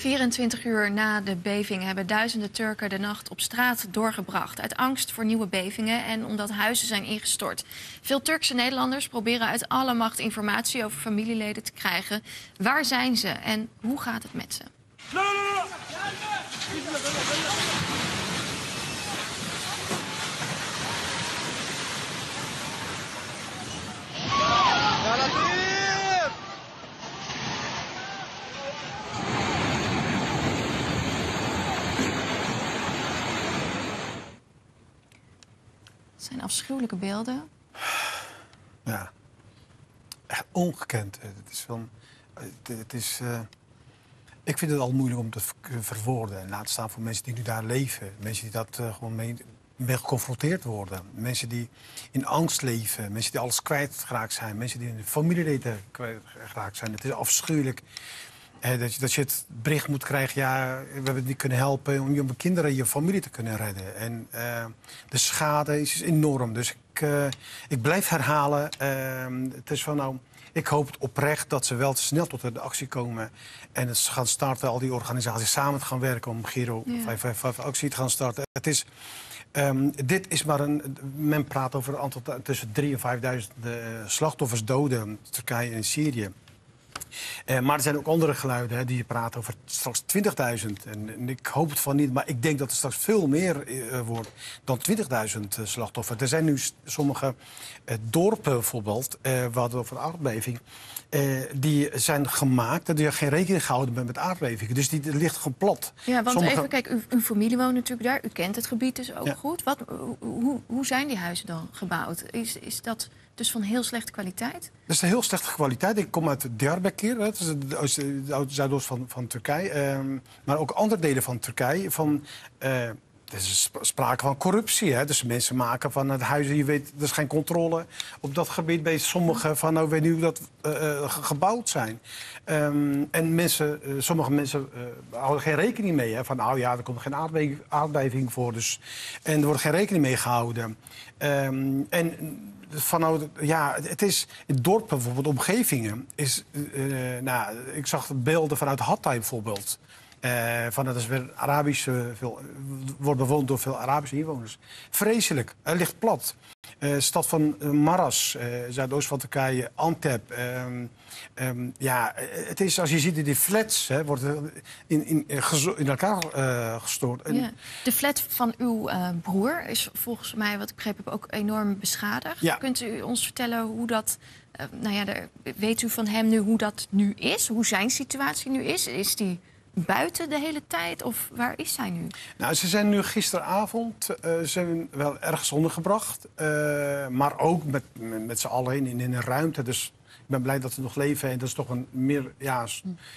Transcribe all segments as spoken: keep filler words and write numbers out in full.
vierentwintig uur na de beving hebben duizenden Turken de nacht op straat doorgebracht. Uit angst voor nieuwe bevingen en omdat huizen zijn ingestort. Veel Turkse Nederlanders proberen uit alle macht informatie over familieleden te krijgen. Waar zijn ze en hoe gaat het met ze? Het zijn afschuwelijke beelden. Ja, echt ongekend. Het is van, het, het is, uh, ik vind het al moeilijk om te verwoorden. En laat staan voor mensen die nu daar leven. Mensen die dat uh, gewoon mee, mee geconfronteerd worden. Mensen die in angst leven. Mensen die alles kwijtgeraakt zijn. Mensen die hun familieleden kwijtgeraakt zijn. Het is afschuwelijk. Eh, dat, je, dat je het bericht moet krijgen, ja, we hebben het niet kunnen helpen om je kinderen en je familie te kunnen redden. En uh, de schade is enorm. Dus ik, uh, ik blijf herhalen, uh, het is van nou, ik hoop het oprecht dat ze wel te snel tot de actie komen. En het gaan starten, al die organisaties samen te gaan werken om Giro ja. vijf vijf vijf actie te gaan starten. Het is, um, dit is maar een, men praat over een aantal tussen drie en vijfduizend uh, slachtoffers, doden in Turkije en Syrië. Uh, maar er zijn ook andere geluiden hè, die praten over straks twintigduizend. En, en ik hoop het van niet, maar ik denk dat er straks veel meer uh, wordt dan twintigduizend uh, slachtoffers. Er zijn nu sommige uh, dorpen bijvoorbeeld, uh, we hadden over aardbeving, uh, die zijn gemaakt dat die geen rekening gehouden hebben met aardbevingen. Dus die, die ligt gewoon plat. Ja, want sommige... even, kijk, uw, uw familie woont natuurlijk daar. U kent het gebied dus ook ja. goed. Wat, hoe, hoe zijn die huizen dan gebouwd? Is, is dat dus van heel slechte kwaliteit? Dat is een heel slechte kwaliteit. Ik kom uit Diyarbakir, dat is de zuidoost van, van Turkije. Um, maar ook andere delen van Turkije. Van, uh, er is sprake van corruptie. Hè? Dus mensen maken van het huis, je weet, er is geen controle op dat gebied. Bij sommigen van, nou weet niet hoe dat uh, gebouwd zijn. Um, en mensen, uh, sommige mensen uh, houden geen rekening mee. Hè? Van, nou ja, er komt geen aardbeving, aardbeving voor. Dus, en er wordt geen rekening mee gehouden. Um, en vanuit, ja, het is in dorpen, bijvoorbeeld omgevingen, is, uh, nou, ik zag beelden vanuit Hatay bijvoorbeeld. Uh, van dat is weer Arabisch, uh, veel, wordt bewoond door veel Arabische inwoners. Vreselijk, het ligt plat. Uh, stad van uh, Maras, uh, zuidoost van Turkije, Antep. Um, um, ja, het is, als je ziet, die flats hè, worden in, in, in elkaar uh, gestoord. En... Ja. De flat van uw uh, broer is volgens mij, wat ik begrepen heb, ook enorm beschadigd. Ja. Kunt u ons vertellen hoe dat... Uh, nou ja, de, weet u van hem nu hoe dat nu is? Hoe zijn situatie nu is? Is die buiten de hele tijd of waar is zij nu? Nou, ze zijn nu gisteravond uh, zijn wel ergens ondergebracht. Uh, maar ook met, met, met z'n allen in, in een ruimte. Dus ik ben blij dat ze nog leven. En dat is toch een meer ja,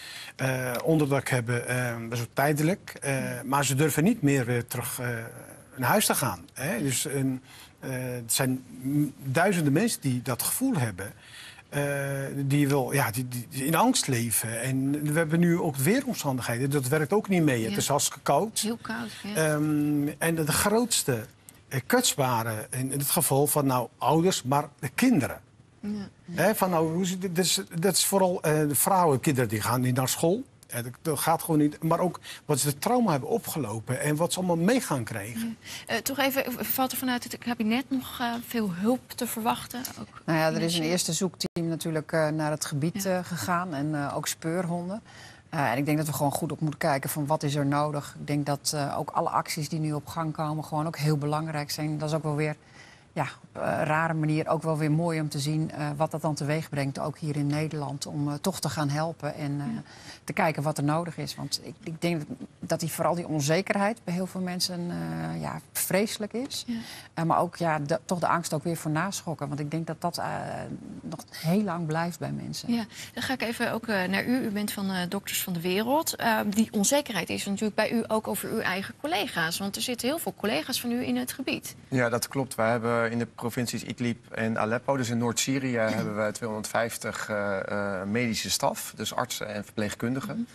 uh, onderdak hebben. Uh, dat is ook tijdelijk. Uh, maar ze durven niet meer weer terug uh, naar huis te gaan. Hè? Dus uh, uh, het zijn duizenden mensen die dat gevoel hebben. Uh, die, wil, ja, die, die, die in angst leven. En we hebben nu ook weeromstandigheden. Dat werkt ook niet mee. Ja. Het is hartstikke koud. Heel koud, ja. Um, en de, de grootste uh, kwetsbare in, in het geval van nou ouders, maar de kinderen. Ja. He, van, nou, hoe, dat, is, dat is vooral uh, de vrouwen, kinderen die gaan niet naar school. Ja, dat gaat gewoon niet. Maar ook wat ze de trauma hebben opgelopen en wat ze allemaal mee gaan krijgen. Ja. Uh, toch even, valt er vanuit het kabinet nog uh, veel hulp te verwachten? Ook nou ja, er is een eerste zoekteam natuurlijk uh, naar het gebied ja. uh, gegaan en uh, ook speurhonden. Uh, en ik denk dat we gewoon goed op moeten kijken van wat is er nodig. Ik denk dat uh, ook alle acties die nu op gang komen gewoon ook heel belangrijk zijn. Dat is ook wel weer... Ja, op een rare manier ook wel weer mooi om te zien uh, wat dat dan teweeg brengt, ook hier in Nederland, om uh, toch te gaan helpen en uh, ja. te kijken wat er nodig is. Want ik, ik denk dat, dat die, vooral die onzekerheid bij heel veel mensen uh, ja, vreselijk is. Ja. Uh, maar ook ja, de, toch de angst ook weer voor naschokken. Want ik denk dat dat uh, nog heel lang blijft bij mensen. Ja, dan ga ik even ook uh, naar u. U bent van uh, Dokters van de Wereld. Uh, die onzekerheid is natuurlijk bij u ook over uw eigen collega's. Want er zitten heel veel collega's van u in het gebied. Ja, dat klopt. Wij hebben in de provincies Idlib en Aleppo, dus in Noord-Syrië, hebben we tweehonderdvijftig uh, uh, medische staf, dus artsen en verpleegkundigen.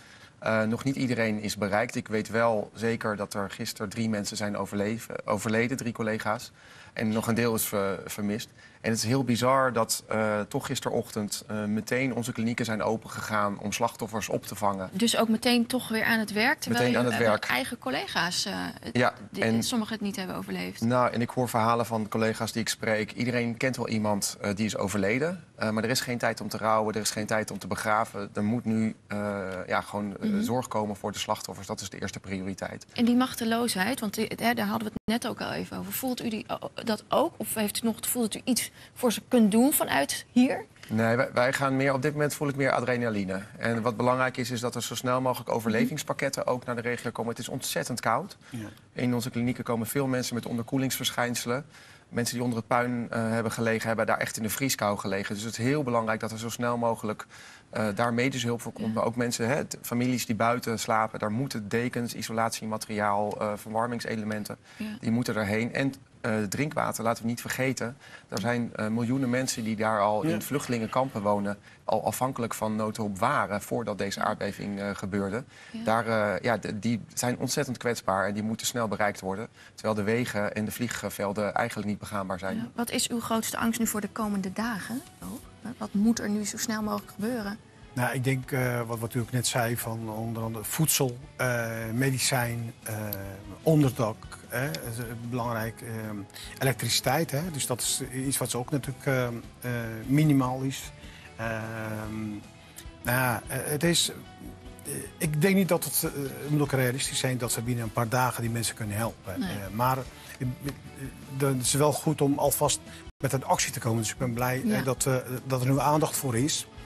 Uh, nog niet iedereen is bereikt. Ik weet wel zeker dat er gisteren drie mensen zijn overleven, overleden, drie collega's. En nog een deel is ver, vermist. En het is heel bizar dat uh, toch gisterochtend uh, meteen onze klinieken zijn opengegaan om slachtoffers op te vangen. Dus ook meteen toch weer aan het werk, terwijl meteen aan je het werk. eigen collega's uh, ja, en sommigen het niet hebben overleefd. Nou, en ik hoor verhalen van collega's die ik spreek. Iedereen kent wel iemand uh, die is overleden. Uh, maar er is geen tijd om te rouwen, er is geen tijd om te begraven. Er moet nu uh, ja, gewoon uh, mm-hmm. zorg komen voor de slachtoffers. Dat is de eerste prioriteit. En die machteloosheid, want die, hè, daar hadden we het net ook al even over. Voelt u die, dat ook? Of heeft u nog het gevoel dat u iets voor ze kunt doen vanuit hier? Nee, wij, wij gaan meer, op dit moment voel ik meer adrenaline. En wat belangrijk is, is dat er zo snel mogelijk overlevingspakketten ook naar de regio komen. Het is ontzettend koud. Ja. In onze klinieken komen veel mensen met onderkoelingsverschijnselen. Mensen die onder het puin uh, hebben gelegen, hebben daar echt in de vrieskou gelegen. Dus het is heel belangrijk dat er zo snel mogelijk uh, daar medische hulp voor komt. Ja. Maar ook mensen, hè, families die buiten slapen, daar moeten dekens, isolatiemateriaal, uh, verwarmingselementen, ja. die moeten erheen. En uh, drinkwater, laten we niet vergeten. Er zijn uh, miljoenen mensen die daar al ja. in vluchtelingenkampen wonen, al afhankelijk van noodhulp waren voordat deze aardbeving uh, gebeurde. Ja. Daar, uh, ja, de, die zijn ontzettend kwetsbaar en die moeten snel bereikt worden. Terwijl de wegen en de vliegvelden eigenlijk niet begaanbaar zijn. Ja. Wat is uw grootste angst nu voor de komende dagen? Oh, wat moet er nu zo snel mogelijk gebeuren? Nou, ik denk, uh, wat, wat u ook net zei, van onder andere voedsel, uh, medicijn, uh, onderdak, hè, belangrijk, uh, elektriciteit. Hè, dus dat is iets wat ook natuurlijk uh, uh, minimaal is. Uh, nou ja, het is... Ik denk niet dat het, uh, het moet ook realistisch zijn dat we binnen een paar dagen die mensen kunnen helpen. Nee. Uh, maar uh, het is wel goed om alvast met een actie te komen. Dus ik ben blij ja. uh, dat, uh, dat er nu aandacht voor is.